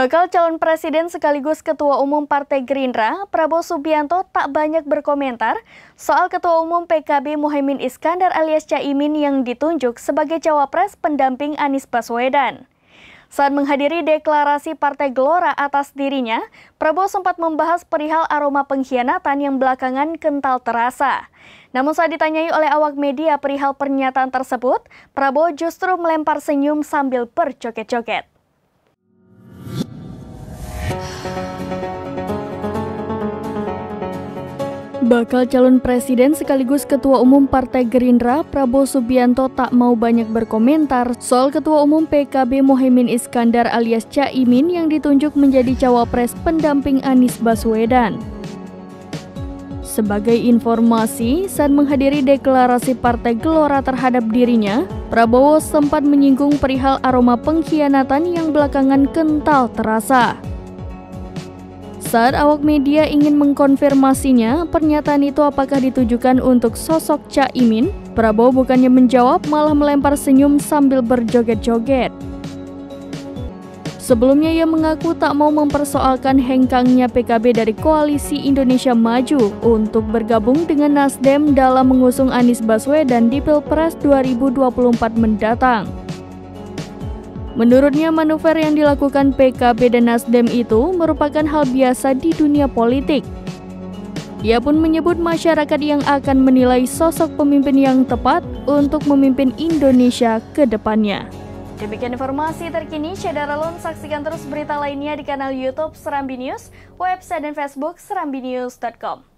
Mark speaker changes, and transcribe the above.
Speaker 1: Bakal calon presiden sekaligus Ketua Umum Partai Gerindra, Prabowo Subianto tak banyak berkomentar soal Ketua Umum PKB Muhaimin Iskandar alias Caimin yang ditunjuk sebagai cawapres pendamping Anies Baswedan. Saat menghadiri deklarasi Partai Gelora atas dirinya, Prabowo sempat membahas perihal aroma pengkhianatan yang belakangan kental terasa. Namun saat ditanyai oleh awak media perihal pernyataan tersebut, Prabowo justru melempar senyum sambil berjoget-joget. Bakal calon presiden sekaligus Ketua Umum Partai Gerindra, Prabowo Subianto tak mau banyak berkomentar soal Ketua Umum PKB Muhaimin Iskandar alias Caimin yang ditunjuk menjadi cawapres pendamping Anies Baswedan. Sebagai informasi, saat menghadiri deklarasi Partai Gelora terhadap dirinya, Prabowo sempat menyinggung perihal aroma pengkhianatan yang belakangan kental terasa. Saat awak media ingin mengkonfirmasinya, pernyataan itu apakah ditujukan untuk sosok Caimin, Prabowo bukannya menjawab malah melempar senyum sambil berjoget-joget. Sebelumnya ia mengaku tak mau mempersoalkan hengkangnya PKB dari Koalisi Indonesia Maju untuk bergabung dengan Nasdem dalam mengusung Anies Baswedan di Pilpres 2024 mendatang. Menurutnya, manuver yang dilakukan PKB dan Nasdem itu merupakan hal biasa di dunia politik. Ia pun menyebut masyarakat yang akan menilai sosok pemimpin yang tepat untuk memimpin Indonesia ke depannya. Demikian informasi terkini, Syadaralun saksikan terus berita lainnya di kanal YouTube Serambi News, website dan Facebook serambinews.com.